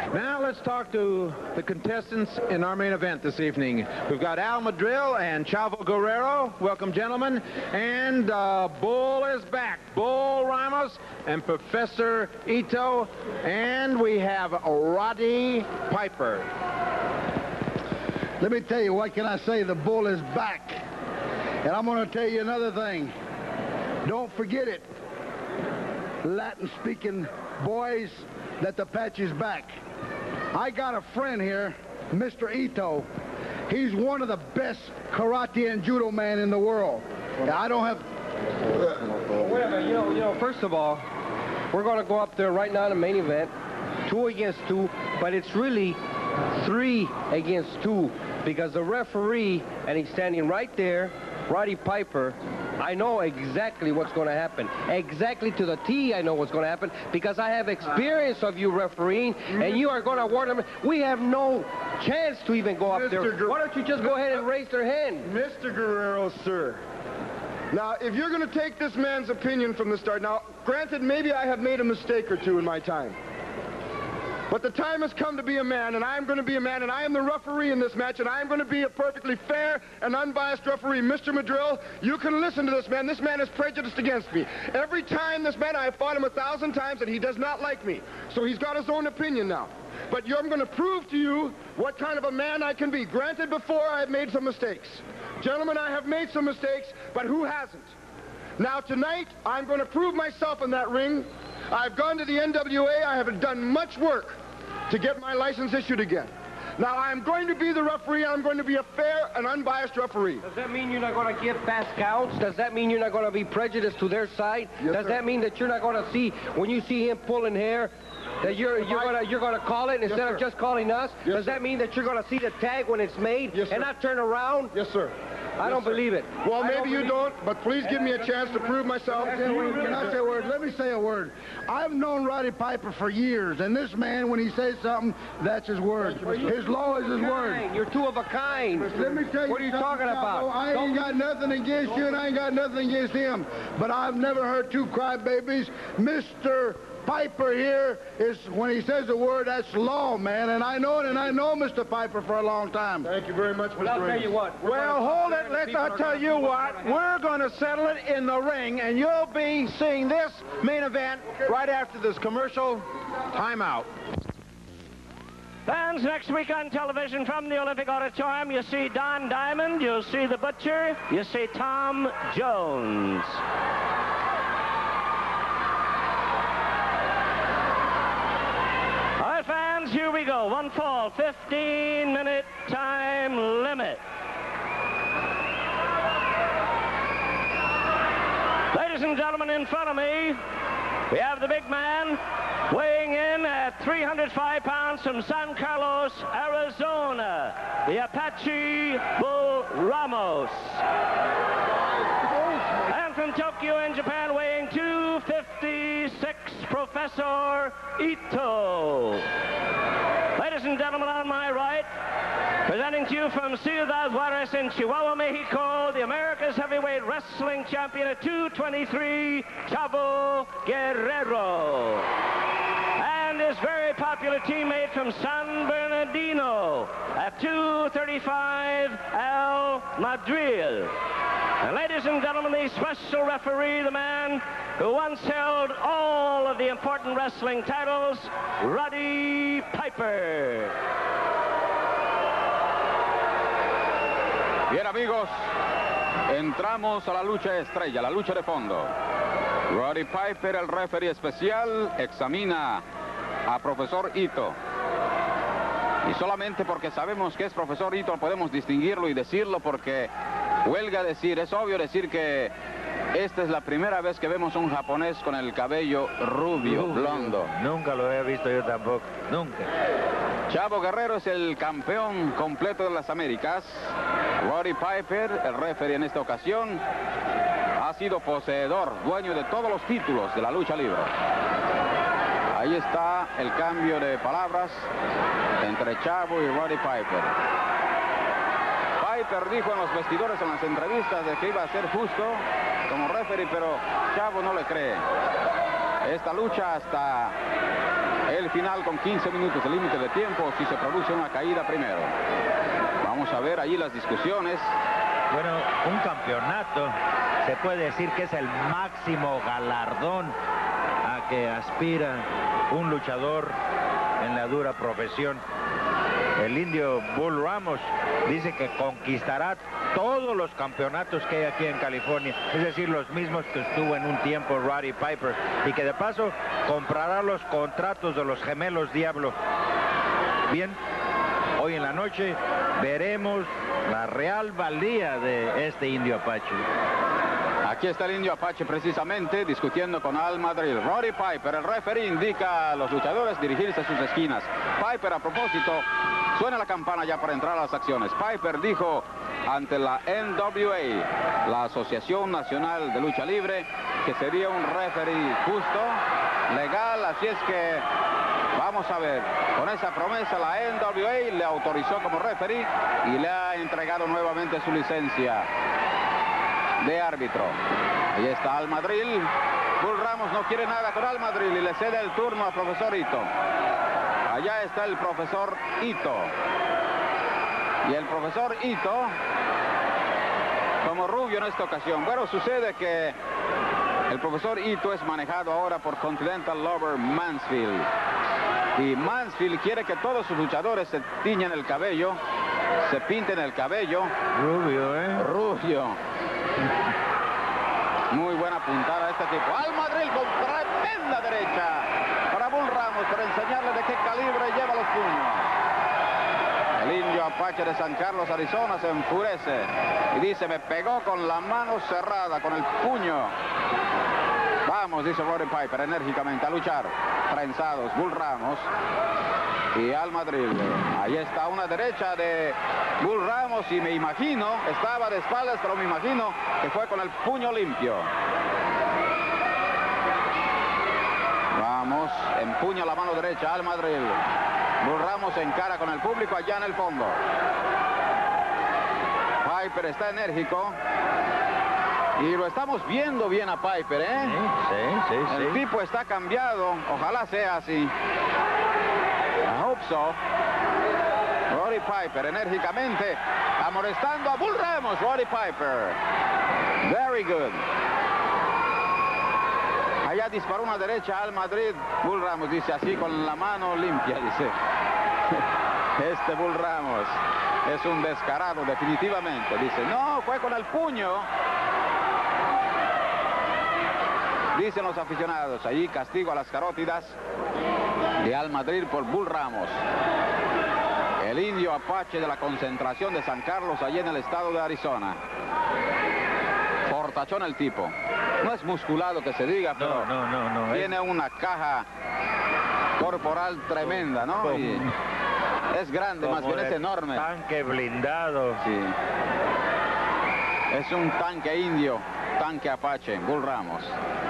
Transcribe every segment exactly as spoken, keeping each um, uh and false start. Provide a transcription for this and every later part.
Now let's talk to the contestants in our main event this evening. We've got Al Madril and Chavo Guerrero. Welcome, gentlemen. And uh, Bull is back. Bull Ramos and Professor Ito. And we have Roddy Piper. Let me tell you, what can I say? The Bull is back. And I'm going to tell you another thing. Don't forget it, Latin-speaking boys, that the patch is back. I got a friend here, Mister Ito. He's one of the best karate and judo men in the world. I don't have... Wait a minute, you know, you know, first of all, we're going to go up there right now in the main event, two against two, but it's really three against two, because the referee, and he's standing right there, Roddy Piper, I know exactly what's going to happen. Exactly to the T, I know what's going to happen, because I have experience of you refereeing, and you are going to warn them. We have no chance to even go up there. Why don't you just go ahead and raise their hand? Mister Guerrero, sir. Now, if you're going to take this man's opinion from the start, now, granted, maybe I have made a mistake or two in my time. But the time has come to be a man, and I am going to be a man, and I am the referee in this match, and I am going to be a perfectly fair and unbiased referee. Mister Madril, you can listen to this man. This man is prejudiced against me. Every time this man, I have fought him a thousand times, and he does not like me. So he's got his own opinion now. But you're, I'm going to prove to you what kind of a man I can be. Granted, before I have made some mistakes. Gentlemen, I have made some mistakes, but who hasn't? Now, tonight, I'm going to prove myself in that ring. I've gone to the N W A. I have done much work to get my license issued again. Now, I'm going to be the referee. I'm going to be a fair and unbiased referee. Does that mean you're not going to give fast counts? Does that mean you're not going to be prejudiced to their side? Yes, Does sir. that mean that you're not going to see, when you see him pulling hair, that you're you're going to you're going to call it instead Yes, of sir. just calling us? Yes, Does sir. that mean that you're going to see the tag when it's made Yes, sir. and not turn around? Yes, sir. I Yes, don't sir. believe it. Well, I maybe you believe don't, but please give me a chance to prove myself. Can I say a word? Let me say a word. I've known Roddy Piper for years, and this man, when he says something, that's his word. His law is his word. You're two of a kind. Let me tell you What are you something, talking Chavo. about? I ain't got nothing against you, and I ain't got nothing against him. But I've never heard two crybabies. Mister Piper here is, when he says a word, that's law, man. And I know it, and I know Mister Piper for a long time. Thank you very much, Mister Well, I'll tell Ramos. you what. we're Well, gonna- hold it. Let's not tell you what. We're going to settle it in the ring, and you'll be seeing this main event right after this commercial timeout. Fans, next week on television from the Olympic Auditorium, you see Don Diamond, you'll see The Butcher, you see Tom Jones. All right, fans, here we go. One fall, fifteen minute time limit. Ladies and gentlemen, in front of me, we have the big man weighing in at three hundred five pounds from San Carlos, Arizona, the Apache Bull Ramos. And from Tokyo in Japan, weighing two fifty-six, Professor Ito. Ladies and gentlemen, on my right, presenting to you from Ciudad Juarez in Chihuahua, Mexico, the America's Heavyweight Wrestling Champion at two twenty-three, Chavo Guerrero. And his very popular teammate from San Bernardino at two thirty-five, Al Madril. And ladies and gentlemen, the special referee, the man who once held all of the important wrestling titles, Roddy Piper. Bien, amigos, entramos a la lucha estrella, la lucha de fondo. Roddy Piper, el referee especial, examina a Profesor Ito. Y solamente porque sabemos que es Profesor Ito podemos distinguirlo y decirlo, porque huelga decir, es obvio decir que esta es la primera vez que vemos un japonés con el cabello rubio, blondo. Nunca lo había visto yo tampoco, nunca. Chavo Guerrero es el campeón completo de las Américas. Roddy Piper, el referee en esta ocasión, ha sido poseedor, dueño de todos los títulos de la lucha libre. Ahí está el cambio de palabras entre Chavo y Roddy Piper. Piper dijo en los vestidores, en las entrevistas, de que iba a ser justo como referee, pero Chavo no le cree. Esta lucha hasta el final con quince minutos de límite de tiempo si se produce una caída primero. Vamos a ver allí las discusiones. Bueno, un campeonato se puede decir que es el máximo galardón a que aspira un luchador en la dura profesión. El indio Bull Ramos dice que conquistará todos los campeonatos que hay aquí en California, es decir, los mismos que estuvo en un tiempo Roddy Piper, y que de paso comprará los contratos de los gemelos Diablo. Bien, hoy en la noche veremos la real valía de este indio Apache. Aquí está el indio Apache precisamente discutiendo con Al Madril. Roddy Piper, el referee, indica a los luchadores dirigirse a sus esquinas. Piper, a propósito, suena la campana ya para entrar a las acciones. Piper dijo ante la N W A, la Asociación Nacional de Lucha Libre, que sería un referee justo, legal, así es que vamos a ver. Con esa promesa la N W A le autorizó como referee y le ha entregado nuevamente su licencia de árbitro. Ahí está Al Madril. Bull Ramos no quiere nada con Al Madril y le cede el turno al profesor Ito. Allá está el profesor Ito. Y el profesor Ito, como rubio en esta ocasión. Bueno, sucede que el profesor Ito es manejado ahora por Continental Lover Mansfield. Y Mansfield quiere que todos sus luchadores se tiñan el cabello, se pinten el cabello. Rubio, ¿eh? Rubio. Muy buena puntada a este tipo. Al Madril con tremenda derecha para Bull Ramos para enseñarle de qué calibre lleva los puños. El indio Apache de San Carlos, Arizona, se enfurece y dice: me pegó con la mano cerrada, con el puño. Vamos, dice Roddy Piper enérgicamente, a luchar. Trenzados Bull Ramos y Al Madril. Ahí está una derecha de Bull Ramos y me imagino, estaba de espaldas, pero me imagino que fue con el puño limpio. Vamos, empuña la mano derecha Al Madril. Bull Ramos se encara con el público allá en el fondo. Piper está enérgico. Y lo estamos viendo bien a Piper, ¿eh? Sí, sí, sí. El tipo está cambiado. Ojalá sea así. I hope so. Roddy Piper enérgicamente amonestando a Bull Ramos. Roddy Piper. Very good. Allá disparó una derecha Al Madril. Bull Ramos dice así con la mano limpia, dice. Este Bull Ramos es un descarado definitivamente. Dice, no, fue con el puño. Dicen los aficionados, allí castigo a las carótidas de Al Madril por Bull Ramos. El indio Apache de la concentración de San Carlos, allí en el estado de Arizona. Fortachón el tipo. No es musculado que se diga, pero no, no, no, no, tiene es... una caja corporal tremenda, ¿no? Como, y es grande, más bien es enorme. Tanque blindado. Sí. Es un tanque indio, tanque Apache, Bull Ramos.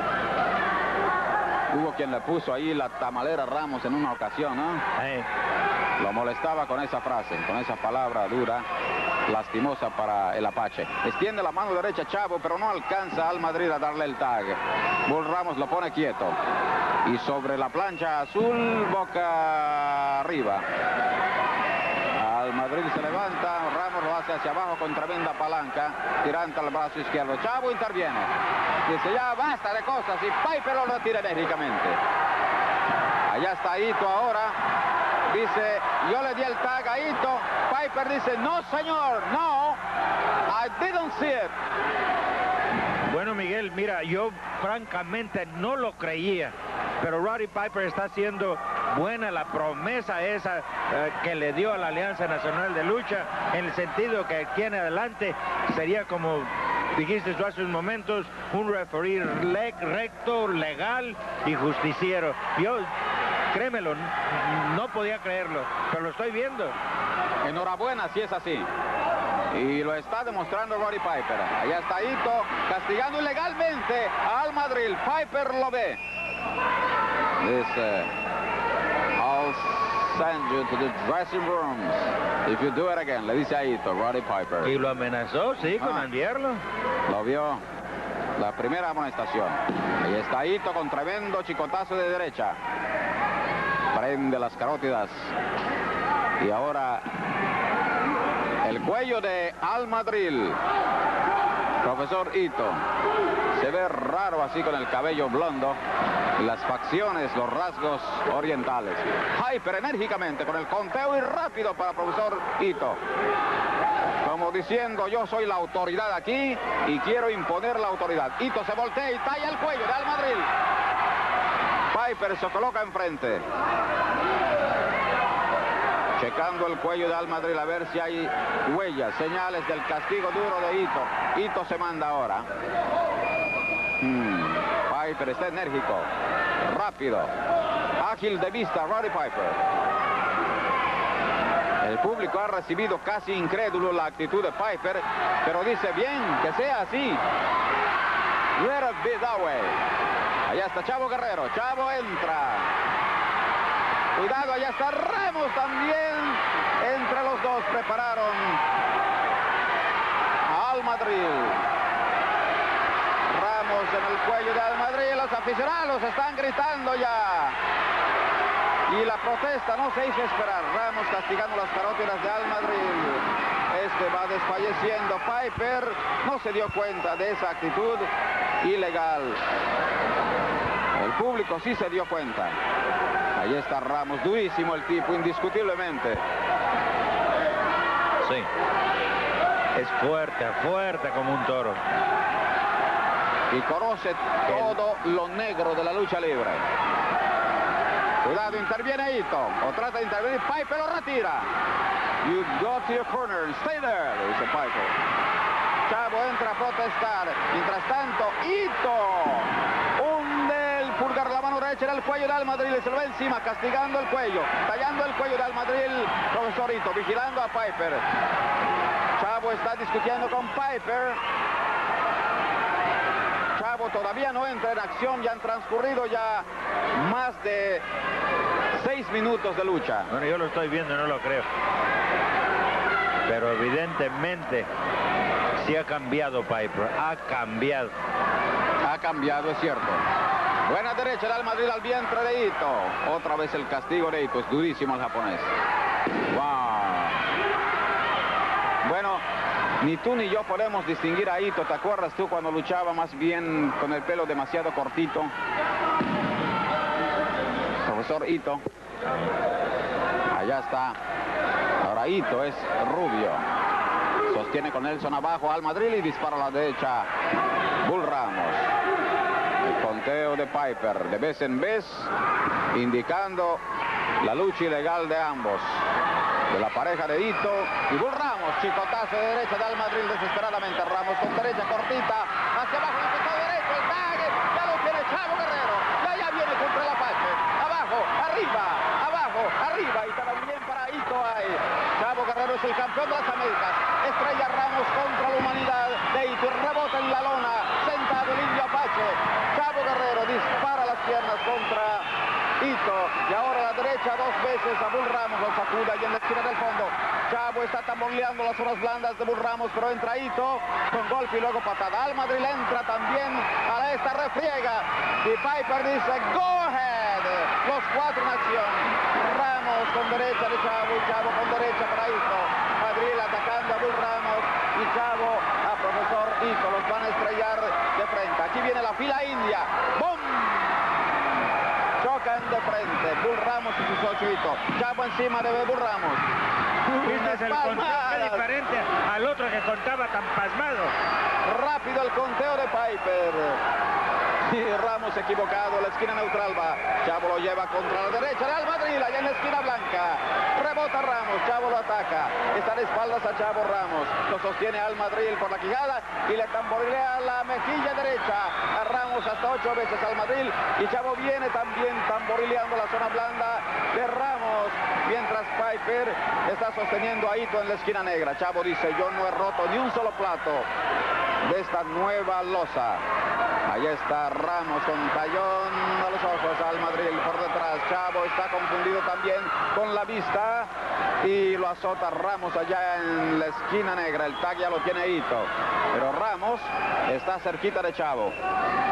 Hubo quien le puso ahí la tamalera Ramos en una ocasión, ¿no? Eh. Lo molestaba con esa frase, con esa palabra dura, lastimosa para el Apache. Extiende la mano derecha Chavo, pero no alcanza Al Madril a darle el tag. Bull Ramos lo pone quieto. Y sobre la plancha azul, boca arriba. Al Madril se levanta, Ramos lo hace hacia abajo con tremenda palanca, tirando al brazo izquierdo. Chavo interviene. Dice, ya basta de cosas, y Piper lo retira enérgicamente. Allá está Ito ahora. Dice, yo le di el tag a Ito. Piper dice, no señor, no, I didn't see it. Bueno, Miguel, mira, yo francamente no lo creía, pero Roddy Piper está haciendo buena la promesa esa eh, que le dio a la Alianza Nacional de Lucha, en el sentido que aquí en adelante sería, como dijiste tú hace unos momentos, un referee le recto, legal y justiciero. Yo, créemelo, no podía creerlo, pero lo estoy viendo. Enhorabuena si es así. Y lo está demostrando Roddy Piper. Allá está Ito castigando ilegalmente a Al Madril. Piper lo ve. Dice, I'll send you to the dressing rooms if you do it again. Le dice a Ito, Roddy Piper. Y lo amenazó, sí, con Ah. enviarlo. Lo vio. La primera amonestación. Ahí está Ito con tremendo chicotazo de derecha. prende las carótidas. Y ahora el cuello de Almadril. Profesor Ito. Se ve raro así con el cabello blondo. Y las facciones, los rasgos orientales. Piper enérgicamente con el conteo y rápido para profesor Ito. Como diciendo, yo soy la autoridad aquí y quiero imponer la autoridad. Ito se voltea y talla el cuello de Almadril. Piper se coloca enfrente. Checando el cuello de Almadril a ver si hay huellas, señales del castigo duro de Ito. Ito se manda ahora. Hmm. Piper está enérgico, rápido, ágil de vista, Roddy Piper. El público ha recibido casi incrédulo la actitud de Piper, pero dice bien, que sea así. Let it be that way. Allá está Chavo Guerrero, Chavo entra. Cuidado, allá está Ramos también. Entre los dos prepararon a Almadril. Ramos en el cuello de Almadril, los aficionados están gritando ya. Y la protesta no se hizo esperar. Ramos castigando las carótidas de Almadril. Este va desfalleciendo. Piper no se dio cuenta de esa actitud ilegal. El público sí se dio cuenta. Ahí está Ramos, durísimo el tipo, indiscutiblemente. Sí. Es fuerte, fuerte como un toro. Y conoce todo lo negro de la lucha libre. Cuidado, interviene Ito. O trata de intervenir. Piper lo retira. You go to your corner and stay there, dice Piper. Chavo entra a protestar. Mientras tanto, Ito hunde el pulgar, la mano derecha en el cuello de Almadril y se lo ve encima, castigando el cuello, tallando el cuello de Almadril, profesor Ito, vigilando a Piper. Chavo está discutiendo con Piper. Chavo todavía no entra en acción, ya han transcurrido ya más de seis minutos de lucha. Bueno, yo lo estoy viendo y no lo creo. Pero evidentemente sí ha cambiado Piper, ha cambiado. Ha cambiado, es cierto. Buena derecha de Almadril al vientre de Ito. Otra vez el castigo de Ito, es durísimo el japonés. Wow. Bueno, ni tú ni yo podemos distinguir a Ito. ¿Te acuerdas tú cuando luchaba más bien con el pelo demasiado cortito? Profesor Ito. Allá está. Ahora Ito es rubio. Sostiene con Nelson abajo Almadril y dispara a la derecha Bull Ramos. El conteo de Piper de vez en vez, indicando la lucha ilegal de ambos. De la pareja de Ito y Bull Ramos. Chicotazo de derecha de Almadril desesperadamente. Ramos con derecha cortita. Hacia abajo, el costado derecho, el tag. Ya lo tiene Chavo Guerrero. Ya, ya viene contra el Apache. Abajo, arriba, abajo, arriba. Y también para Ito hay. Chavo Guerrero es el campeón de las Américas. Estrella Ramos contra la humanidad de Ito. Y rebota en la lona. Sentado el indio Apache. Chavo Guerrero dispara las piernas contra Ito, y ahora a la derecha dos veces a Bull Ramos, lo sacuda y en la esquina del fondo. Chavo está tamboleando las zonas blandas de Bull Ramos, pero entra Ito con golpe y luego patada. Almadril entra también a la esta refriega y Piper dice go ahead. Los cuatro en acción. Ramos con derecha de Chavo y Chavo con derecha para Ito. Madril atacando a Bull Ramos y Chavo a profesor Ito. Los van a estrellar de frente. Aquí viene la fila india. ¡Bum! Chocan de frente, Bull Ramos y sus ocho Ito. Chavo encima de Bull Ramos. Este es el conteo diferente al otro que contaba tan pasmado. Rápido el conteo de Piper. Y Ramos equivocado, la esquina neutral va. Chavo lo lleva contra la derecha de Almadril, allá en la esquina blanca. Rebota Ramos, Chavo lo ataca. Está de espaldas a Chavo Ramos. Lo sostiene Almadril por la quijada y le tamborilea la mejilla derecha a Ramos hasta ocho veces Almadril. Y Chavo viene también tamborileando la zona blanda de Ramos. Mientras Piper está sosteniendo a Ito en la esquina negra. Chavo dice, yo no he roto ni un solo plato de esta nueva losa. Allá está Ramos con tallón a los ojos, Almadril por detrás. Chavo está confundido también con la vista y lo azota Ramos allá en la esquina negra. El tag ya lo tiene Ito, pero Ramos está cerquita de Chavo.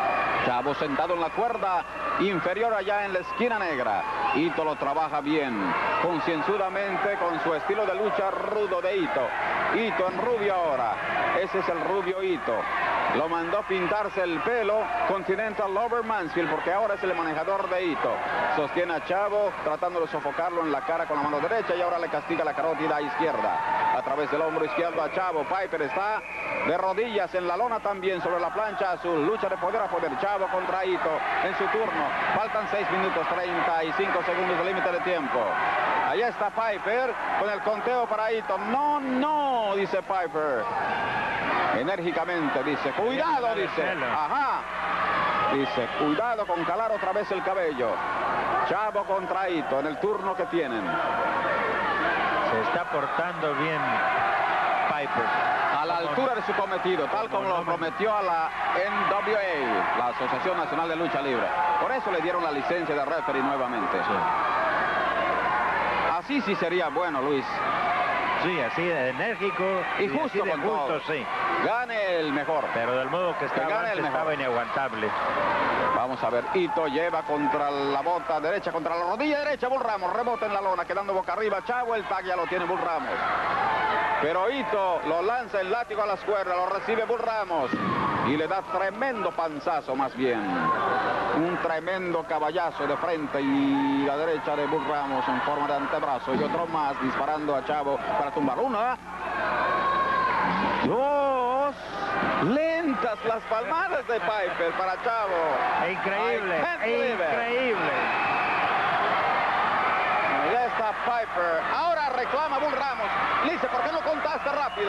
Chavo sentado en la cuerda inferior allá en la esquina negra. Ito lo trabaja bien, concienzudamente, con su estilo de lucha rudo de Ito. Ito en rubio ahora. Ese es el rubio Ito. Lo mandó pintarse el pelo Continental Lover Mansfield, porque ahora es el manejador de Ito. Sostiene a Chavo tratando de sofocarlo en la cara con la mano derecha y ahora le castiga la carótida izquierda. A través del hombro izquierdo a Chavo. Piper está de rodillas en la lona también sobre la plancha azul. Lucha de poder a poder. Chavo contra Ito en su turno. Faltan seis minutos treinta y cinco segundos de límite de tiempo. Ahí está Piper con el conteo para Ito. No, no, dice Piper. Enérgicamente dice, cuidado, dice. Ajá. Dice, cuidado con calar otra vez el cabello. Chavo contra Ito en el turno que tienen. Se está portando bien Piper. A la altura de su cometido, tal como lo prometió a la N W A, la Asociación Nacional de Lucha Libre. Por eso le dieron la licencia de referee nuevamente. Sí. Así sí sería bueno, Luis. Sí, así de enérgico y, y justo así de con justo, todo. Sí. Gane el mejor. Pero del modo que estaba, que gane antes, el mejor. estaba inaguantable. Vamos a ver, Ito lleva contra la bota derecha, contra la rodilla derecha, Bull Ramos, rebota en la lona, quedando boca arriba, Chavo, el tag ya lo tiene Bull Ramos. Pero Ito lo lanza el látigo a las cuerdas, lo recibe Bull Ramos y le da tremendo panzazo más bien. Un tremendo caballazo de frente y la derecha de Bull Ramos en forma de antebrazo y otro más disparando a Chavo para tumbar. Una, dos, lentas las palmadas de Piper para Chavo. Increíble, increíble. Ya está Piper. Ahora reclama Bull Ramos. Le dice, ¿por qué no contaste rápido?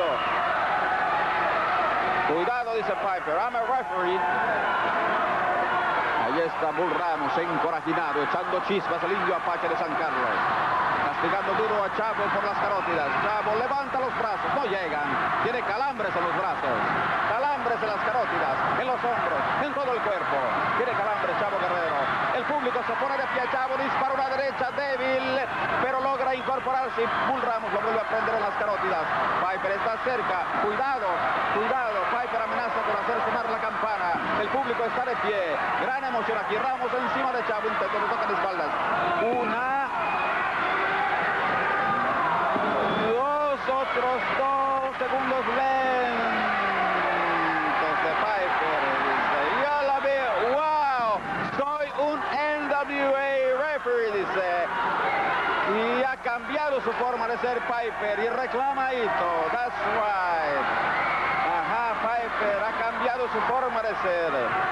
Cuidado, dice Piper. I'm a referee. Ahí está Bull Ramos, encorajinado, echando chispas el indio Apache de San Carlos. Castigando duro a Chavo por las carótidas. Chavo levanta los brazos, no llegan. Tiene calambres en los brazos. Calambres en las carótidas, en los hombros, en todo el cuerpo. Tiene calambres Chavo Guerrero. El público se pone de pie. Chavo dispara una derecha débil, pero logra incorporarse. Bull Ramos lo vuelve a prender en las carótidas. Piper está cerca. Cuidado, cuidado. Piper amenaza con hacer sonar la campana. El público está de pie. Gran emoción aquí. Ramos encima de Chavo. Intento, le toca de espaldas. Una. Dos, otros dos segundos lentos de Piper. Dice, yo la veo. Wow. Soy un N W A referee, dice. Y ha cambiado su forma de ser Piper y reclama a Ito. That's right. Ajá, Piper ha cambiado su forma de ser.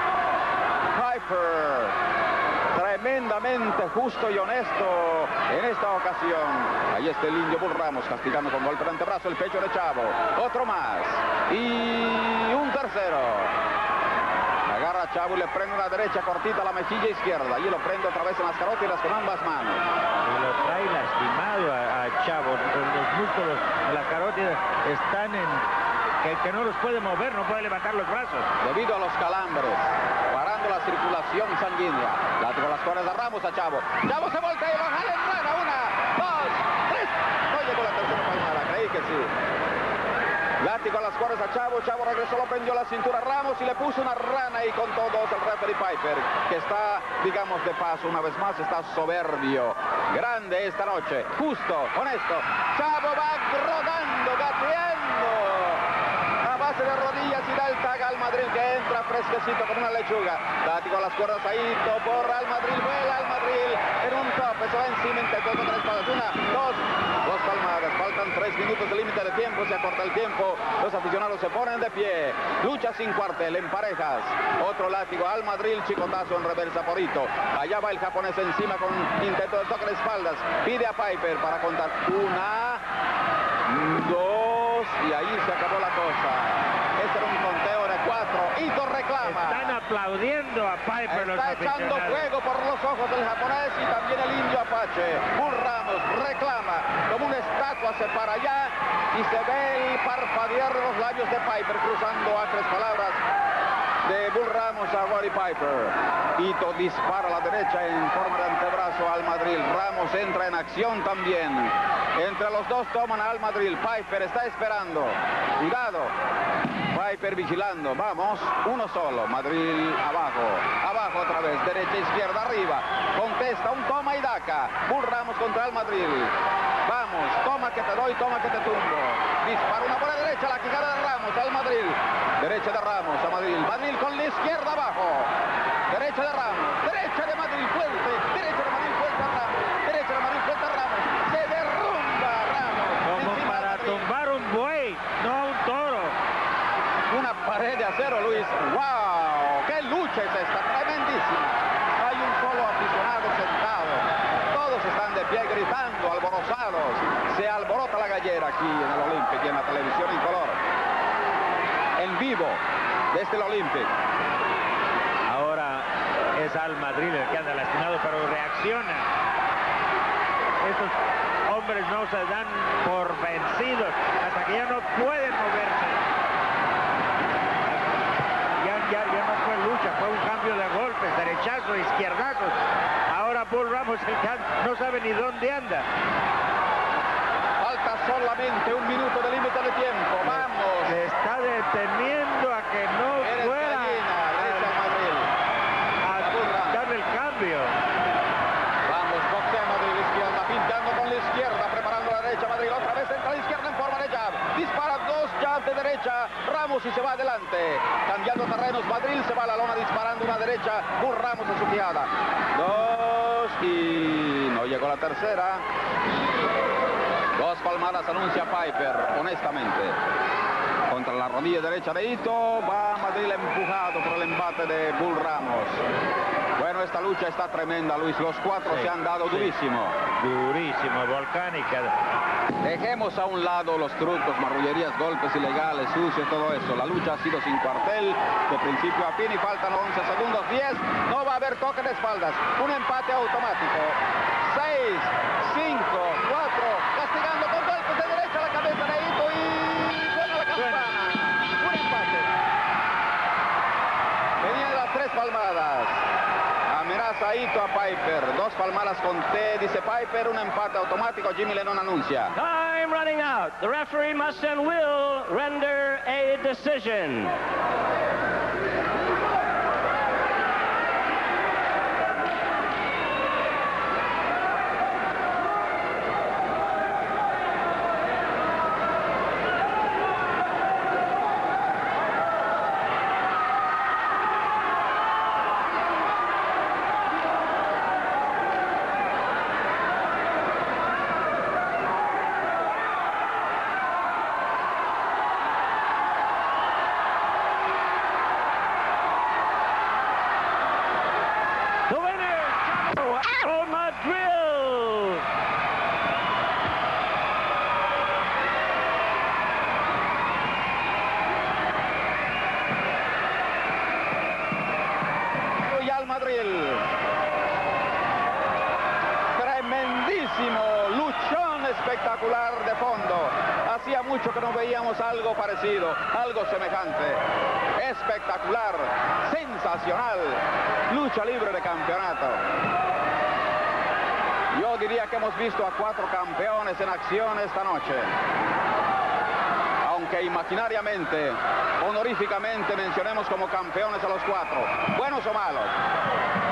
Piper, tremendamente justo y honesto en esta ocasión. Ahí está el indio Bull Ramos castigando con golpe de antebrazo el pecho de Chavo. Otro más. Y un tercero. Agarra a Chavo y le prende una derecha cortita a la mejilla izquierda. Y lo prende otra vez en las carótidas con ambas manos. Y lo trae lastimado a, a Chavo. Los músculos de la carótida están en... Que, que no los puede mover, no puede levantar los brazos. Debido a los calambres, parando la circulación sanguínea. Látigo a las cuerdas de Ramos a Chavo. Chavo se voltea y lo jala en rana. Una, dos, tres. No llegó la tercera palmada, creí que sí. Látigo a las cuerdas a Chavo. Chavo regresó, lo prendió la cintura a Ramos y le puso una rana y con todos el referee Piper, que está, digamos, de paso una vez más, está soberbio. Grande esta noche, justo, honesto. Chavo va rodando, gateando. Base de rodillas y da el tag al Madrid, que entra fresquecito como una lechuga. Látigo a las cuerdas ahí, por al Madrid, vuela al Madrid en un tope, se va encima, intentó con tres espadas. Una, dos, dos palmadas. Faltan tres minutos de límite de tiempo, se acorta el tiempo. Los aficionados se ponen de pie. Lucha sin cuartel, en parejas. Otro látigo al Madrid, chicotazo en reversa por Ito. Allá va el japonés encima con intento de toque de espaldas. Pide a Piper para contar. Una, dos, y ahí se acabó la cosa. Este era un conteo de cuatro. Ito reclama. Están aplaudiendo a Piper. Está echando fuego por los ojos del japonés y también el indio Apache. Bull Ramos reclama. Como una estatua se para allá y se ve el parpadear de los labios de Piper cruzando acres palabras. de Bull Ramos a Roddy Piper. Ito dispara a la derecha en forma de antebrazo al Madrid. Ramos entra en acción también. Entre los dos toman al Madrid. Piper está esperando. Cuidado. Piper vigilando. Vamos. Uno solo. Madrid abajo. Abajo otra vez. Derecha, izquierda, arriba. Contesta un toma y daca. Bull Ramos contra el Madrid. Vamos. Toma que te doy, toma que te tumbo. Dispara una por la derecha. La quijada de Ramos al Madrid. Derecha de Ramos a Madrid. Madrid con la izquierda abajo. Derecha de Ramos. Derecha de Madrid. Fuerte. Derecha de Madrid. Fuerte a Ramos. Derecha de Madrid. Fuerte a Ramos. Se derrumba Ramos. Como para tumbar un buey, no un toro. Una pared de acero, Luis. ¡Wow! ¡Qué lucha es esta! Tremendísima. Hay un solo aficionado sentado. Todos están de pie gritando, alborozados. Se alborota la gallera aquí en el Olympic y en la televisión en color. En vivo, desde el Olympic. Ahora es al Madrid el que anda lastimado, pero reacciona. Estos hombres no se dan por vencidos hasta que ya no pueden moverse. Ya, ya, ya no fue lucha, fue un cambio de golpes, derechazos, izquierdazos. Ahora Bull Ramos el que no sabe ni dónde anda. Falta solamente un minuto de límite de tiempo. Vamos. Se está deteniendo a que no Eres fuera gallina, derecha al Madrid. a darle el cambio. Vamos, boxea Madrid, izquierda, pintando con la izquierda, preparando la derecha Madrid. Otra vez entra a la izquierda en forma de jab. Dispara dos jabs de derecha. Ramos y se va adelante. Cambiando terrenos, Madrid se va a la lona disparando una derecha. Bull Ramos en su quijada. Dos y no llegó la tercera. Dos palmadas anuncia Piper, honestamente. Contra la rodilla derecha de Ito, va Madrid empujado por el embate de Bull Ramos. Bueno, esta lucha está tremenda, Luis. Los cuatro Sí, se han dado sí. durísimo. Durísimo, volcánica. Dejemos a un lado los trucos, marrullerías, golpes ilegales, sucios, todo eso. La lucha ha sido sin cuartel, de principio a fin, y faltan once segundos, diez. No va a haber toque de espaldas. Un empate automático. seis, cinco, cuatro, castigando con golpes de derecha a la cabeza de Ito y suena la campana. Un empate. Venían las tres palmadas. Amenaza Ito a Piper. Dos palmadas con T, dice Piper. Un empate automático. Jimmy Lennon anuncia. Time running out. The referee must and will render a decision. The winner, Chapo Madrid. Y al Madrid. Tremendísimo, luchón espectacular de fondo. Hacía mucho que no veíamos algo parecido, algo semejante. Espectacular, sensacional, lucha libre de campeonato. Yo diría que hemos visto a cuatro campeones en acción esta noche. Aunque imaginariamente, honoríficamente mencionemos como campeones a los cuatro, buenos o malos.